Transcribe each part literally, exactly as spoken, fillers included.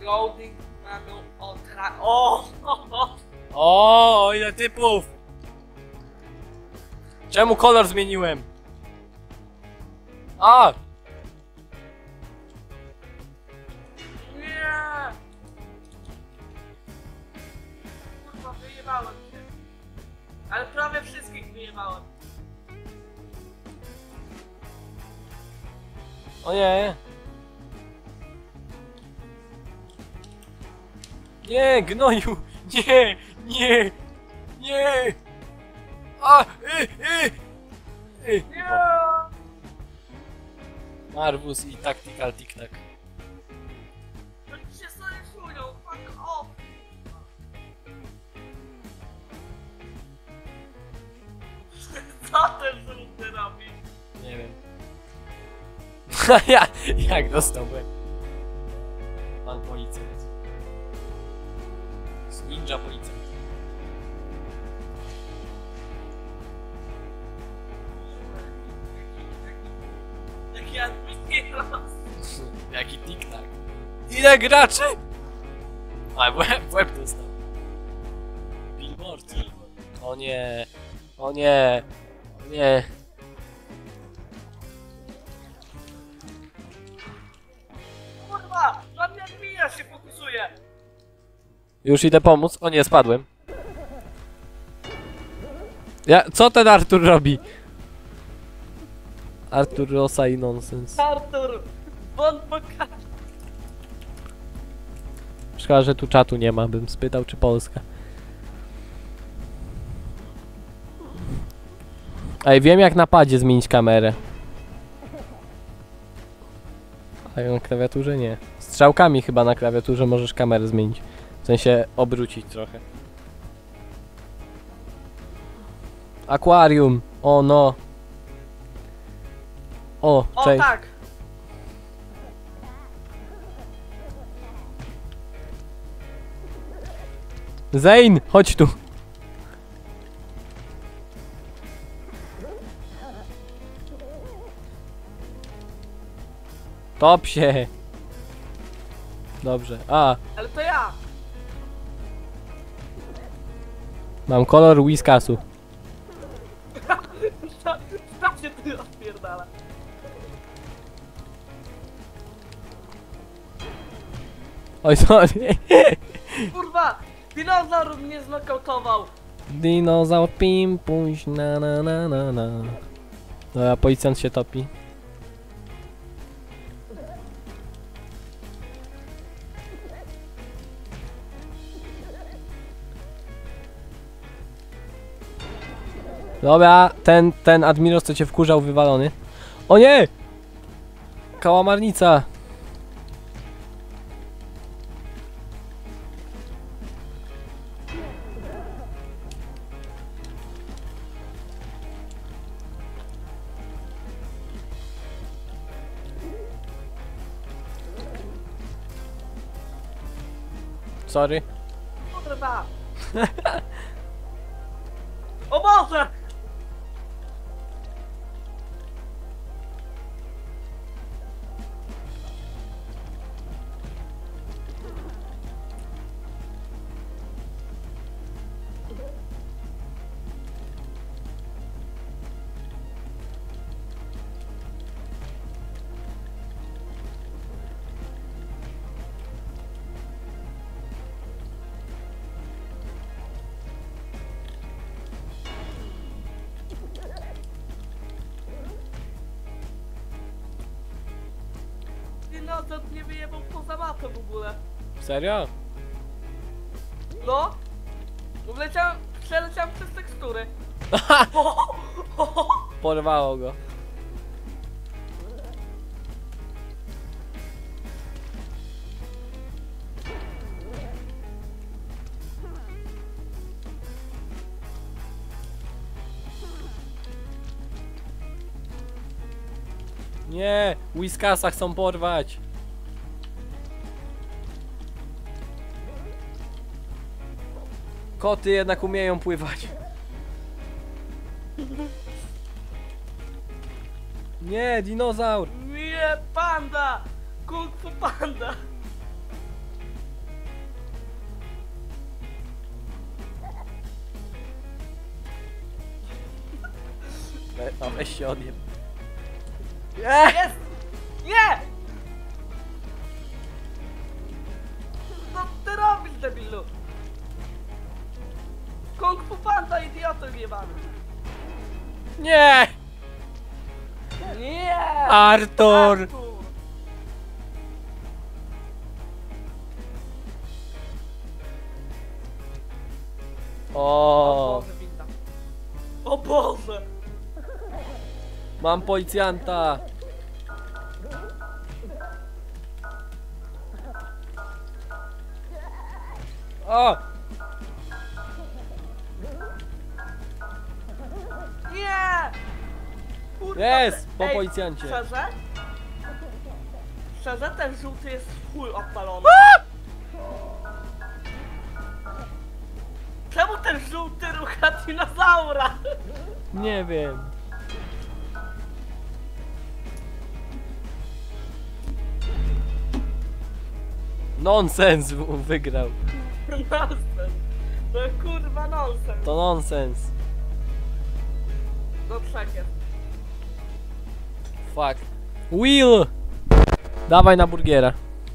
Golding mamy o tra... O! O, ile typów! Czemu kolor zmieniłem? A! Nie! Kurwa, wyjebałem się. Ale prawie wszystkich wyjebałem. O nie! Nie, gnoju! Nie! Nie! Nie! A! Y, y, y. Nie! Marvus i Tactical Tic-Tac. To ci się sojuszują, fuck off! Co ten żółty robi? Nie wiem. ja, jak dostałbym? Pan policjant. Ninja policjant. Jaki admiros! Jaki tik-tak. Ile graczy? A, w łeb, w łeb dostał. Billboard. O nie. O nie. O nie. Kurwa! Żadny admiros się fokusuje! Już idę pomóc. O nie, spadłem. Ja, co ten Artur robi? Artur Rosa i nonsens. Artur! Bon poka... Szkoda, że tu czatu nie ma, bym spytał, czy Polska. Ej, wiem jak na padzie zmienić kamerę. A na klawiaturze nie. Strzałkami chyba na klawiaturze możesz kamerę zmienić. W sensie obrócić trochę. Akwarium! O no! O, O cześć. tak! Zane, chodź tu! Top się! Dobrze. A, Ale to ja! mam kolor Whiskasu. Tak się ty odpierdala. Oj, sorry. Kurwa! Dinozaur mnie znokautował! Dinozaur pimpuś na na na na na. No a policjant się topi. Dobra, ten, ten admiros co cię wkurzał wywalony. O nie! Kałamarnica! Sorry. Kurwa! O Boże! Dinozaur mnie wyjebał poza mapę w ogóle. Serio? No? Wleciałem, przeleciałem przez tekstury. Porwało go. Nie, Whiskasa chcą porwać. Koty jednak umieją pływać. Nie, dinozaur. Nie, panda! Kung Fu Panda! A weź się odjem. Jest! Nie! Co ty robisz, debilu? Kung Fu Panda, idioto jebany. Nie! Nie! Artur! Artur! O O, Boże, winda. O Boże! mam policjanta. O! Nie! Kurwa, Jest, te- po Ej, policjancie. Szczerze? Szczerze, ten żółty jest w chuj odpalony. Czemu ten żółty rucha dinozaura? Nie wiem. Nonsens w- wygrał. Nonsens. To kurwa nonsens. To nonsens. Do trzech jest. Fuck. Will! Dawaj na burgiera.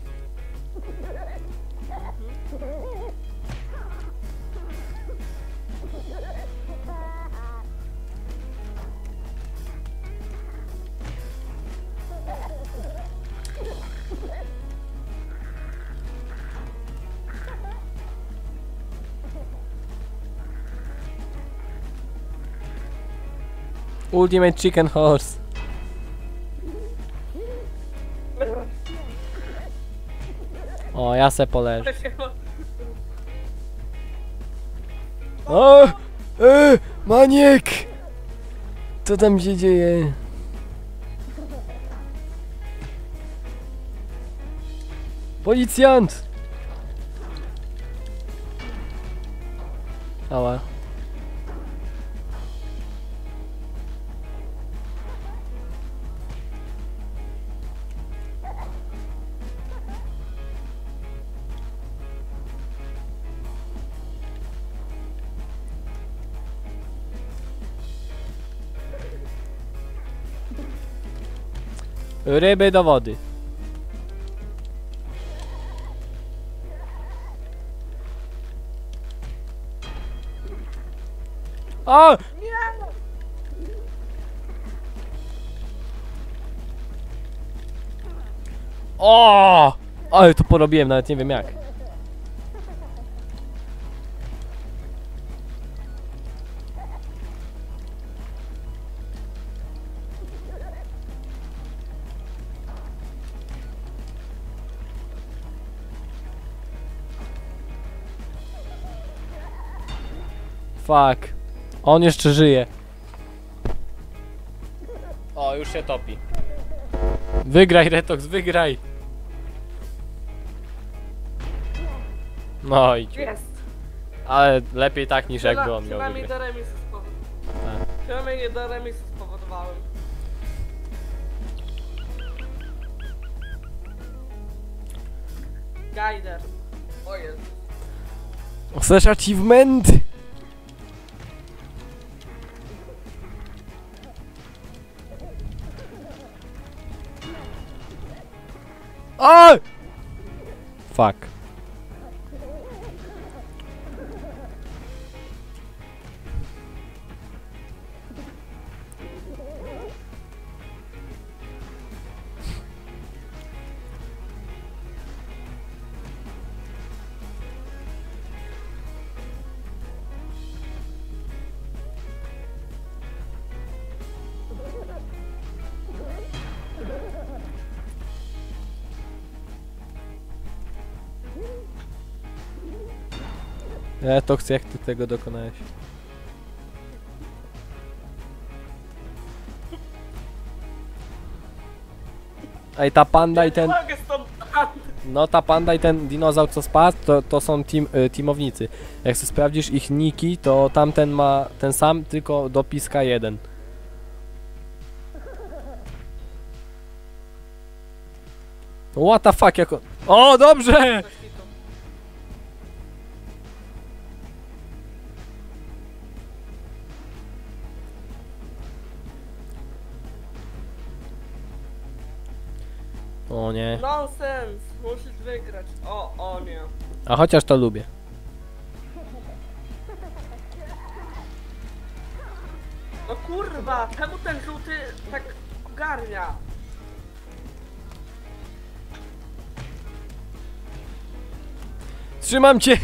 Ultimate Chicken Horse. O, ja se poleżę. O! E, maniek! Co tam się dzieje? Policjant! Ała. Ryby do wody. O! Nie! O! Ale to porobiłem, nawet nie wiem jak. Fuck. On jeszcze żyje. O, już się topi. Wygraj, Retox, wygraj. No i ciu. Jest! Ale lepiej tak niż jakby Przyna- on miał Przynajmniej wygrać. do remisu spowodowałem. Tak. Przynajmniej nie do remisu spowodowałem. Guider. O Jezu. Chcesz achievement? O! Fuck. Retox, jak ty tego dokonałeś? Ej, ta panda i ten... Nie mogę z tą pandą. No ta panda i ten dinozaur co spadł, to, to są team, y, teamownicy. Jak sobie sprawdzisz ich niki, to tamten ma ten sam, tylko dopiska jeden. What the fuck, jako... O, dobrze! O nie. Nonsens! Musisz wygrać. O, o nie. A chociaż to lubię. No kurwa, czemu ten żółty tak ogarnia? Trzymam cię!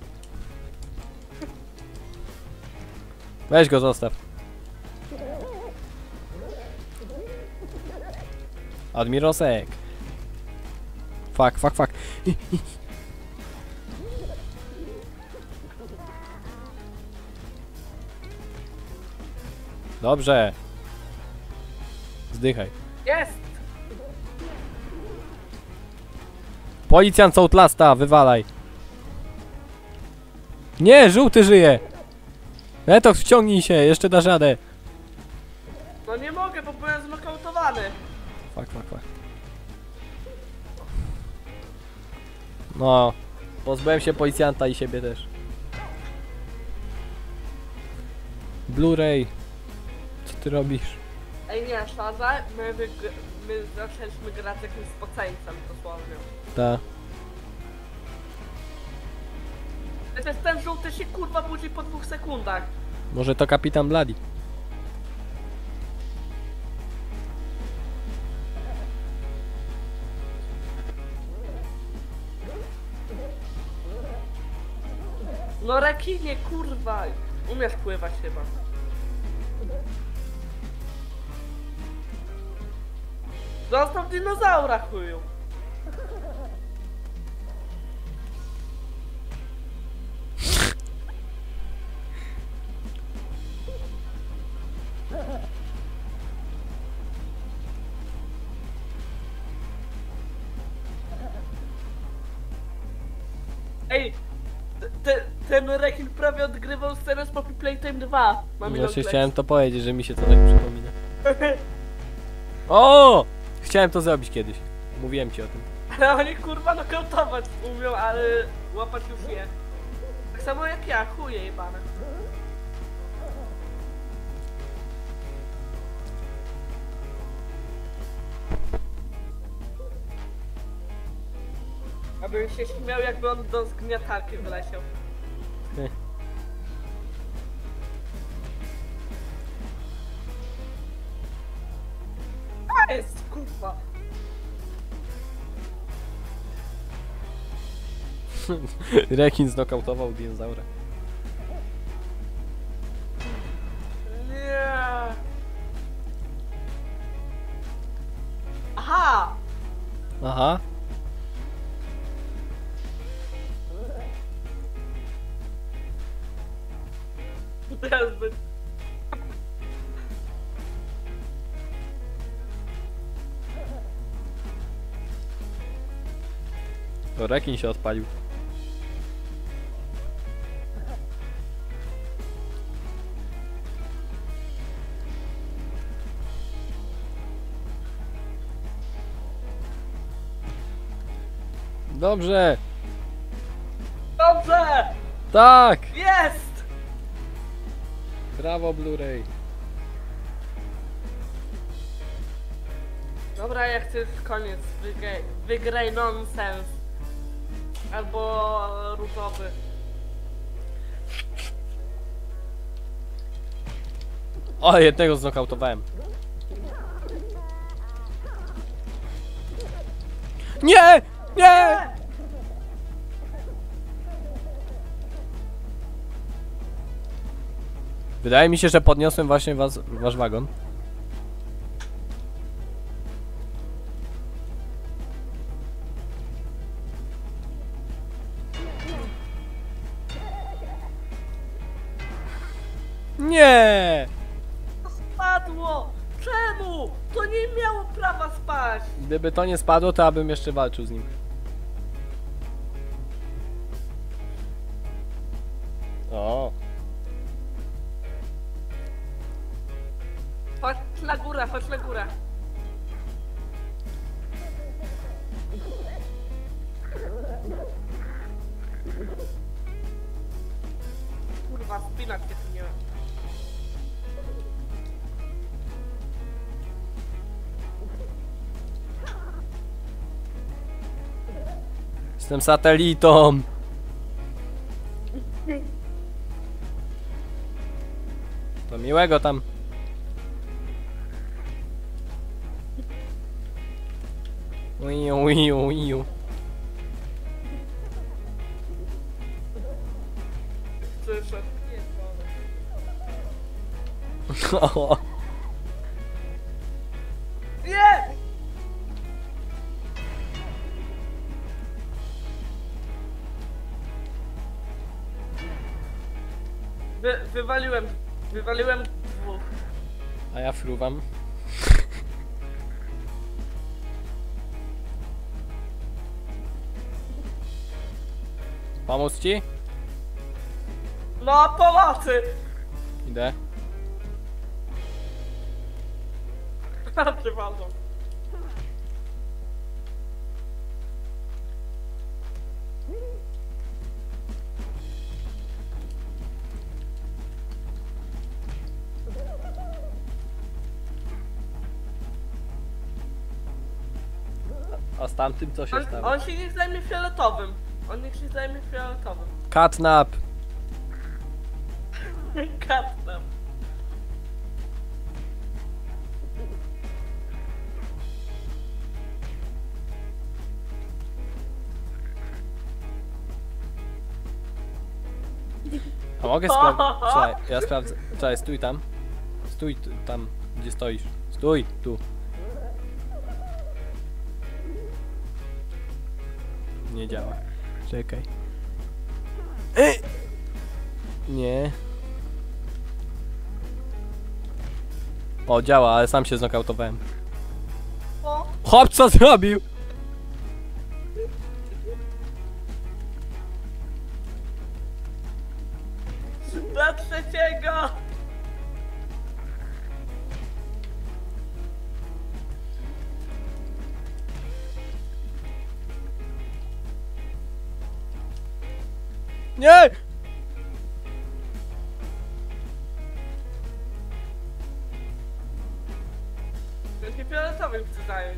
Weź go, zostaw. Admirosek. Fuck, fuck, fuck. Dobrze. Zdychaj. Jest! Policjant Outlasta, wywalaj. Nie, żółty żyje. Etox, wciągnij się, jeszcze dasz radę. No nie mogę, bo byłem znokautowany. Fuck, fuck, fuck. No, pozbyłem się policjanta i siebie też. Blu-ray. Co ty robisz? Ej nie, Shaza, my, wyg- my zaczęliśmy grać jakimś spoceńcem dosłownie. Ta. Ten, ten żółty się kurwa budzi po dwóch sekundach. Może to kapitan Bloody. No rekinie, kurwa! Umiesz pływać chyba. Zostaw dinozaura, chuju! Ej! Te, ten rekin prawie odgrywał scenę z Poppy Playtime dwa. Mam Właśnie chciałem to powiedzieć, że mi się to tak przypomina. O! Chciałem to zrobić kiedyś. Mówiłem ci o tym. Ale oni kurwa nokautować umią, ale łapać już nie. Tak samo jak ja, chuje jebane. Abym się śmiał, jakby on do zgniatarki wyleciał. Heh. A jest, kurwa! Rekin znokautował dinozaura. Nie. Aha! Aha. Teraz by... To rekin się odpalił. Dobrze! Dobrze! Tak! Jest! Brawo, Blu-ray. Dobra, ja chcę już koniec. Wygraj, wygraj nonsens. Albo różowy. O, jednego znokautowałem. Nie! Nie! Wydaje mi się, że podniosłem właśnie was, wasz wagon. Nie! Spadło! Czemu? To nie miało prawa spaść! Gdyby to nie spadło, to abym jeszcze walczył z nim. O, Chodź na górę, chodź na górę. Kurwa, spinać się tu nie ma. Jestem satelitą. To miłego tam. Uiu, uiu, uiu. Słyszę. Nie! Wy, wywaliłem, wywaliłem dwóch. A ja fruwam. Pomóc ci? No, pomocy! Idę. Przepraszam. A z tamtym co się On, stało? on się nie zajmie fioletowym. On niech się zajmie fioletowym. Catnap. Katnem. A mogę sprawdzić? Czekaj, ja sprawdzę. Czekaj, stój tam. Stój tu- tam, gdzie stoisz. Stój, tu. Nie działa. Czekaj. Ej! Nie. O, działa, ale sam się znokautowałem. O, Hop, co zrobił? dla trzeciego! Nie! Ja się fioletowym chcę zająć.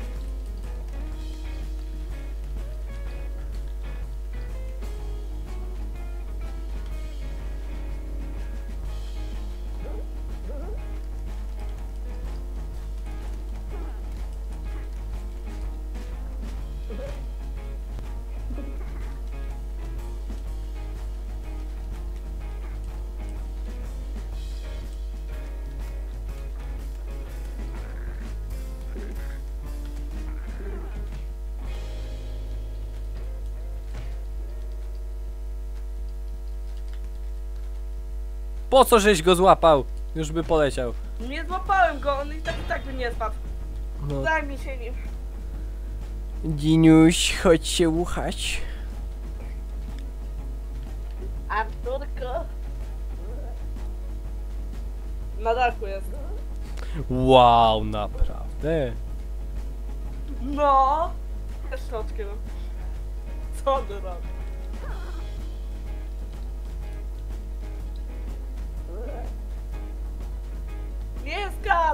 Po co żeś go złapał? Już by poleciał. Nie złapałem go, on i tak i tak by nie spadł. No. Zajmij się nim. Diniuś, chodź się uchać. Arturko. Na dachu jest. Wow, naprawdę. No! Jeszcze oczkiem. Co on robi? Nie jest kat!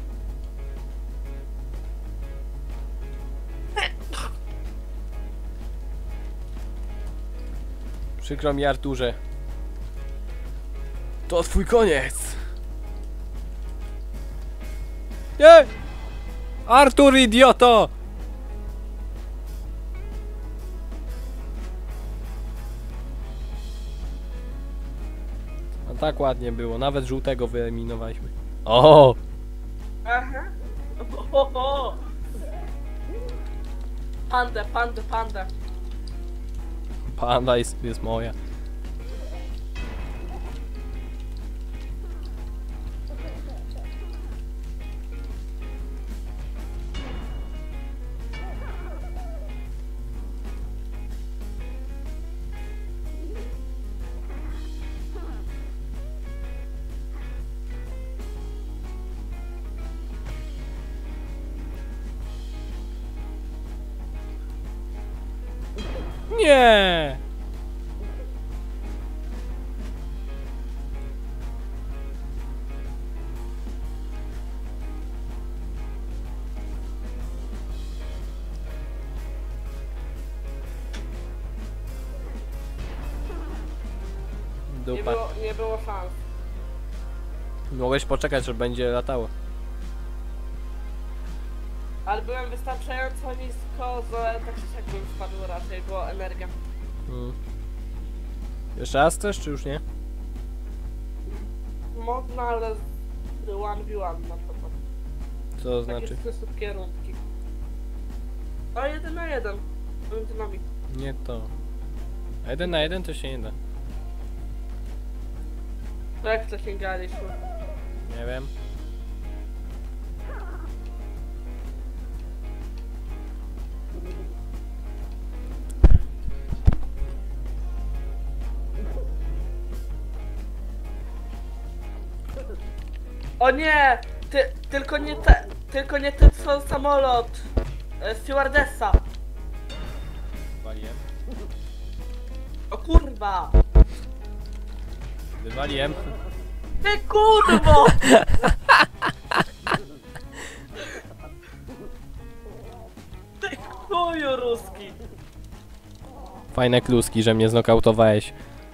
Przykro mi, Arturze. To twój koniec. Nie! Artur, idioto! No tak ładnie było, nawet żółtego wyeliminowaliśmy. O! Aha. Ohoho. Panda, panda, panda. Panda jest, jest moja. Nie! Nie Dupa. było, nie było szans. Mogłeś poczekać, że będzie latało. Ale byłem wystarczająco nisko, że tak czy siak bym spadł raczej, bo energia. Mm. Jeszcze raz chcesz, czy już nie? Można, ale z one v one na przykład. Co to Takie znaczy? trzy szybkie rundki. No jeden na jeden. Między nami. Nie to. A jeden na jeden to się nie da. To jak wcześniej graliśmy. Nie wiem. O nie! Ty, tylko nie te, tylko nie ten co samolot. E, Stewardessa. Wywaliłem. O kurwa! Wywaliłem. Ty kurwo! Ty chuju ruski! Fajne kluski, że mnie znokautowałeś.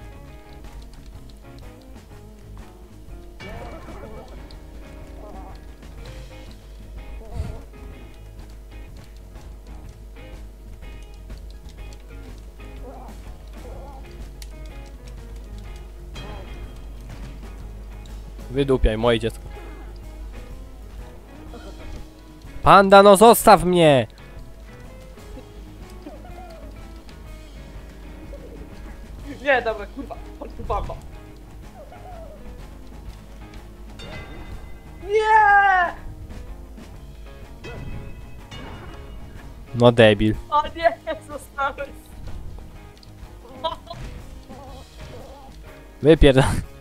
Wydupiaj, moje dziecko. Panda, no zostaw mnie! Nie, dobra, kurwa, chodź tu bamba. Nie! No debil. O nie, zostałeś. Wypierdol.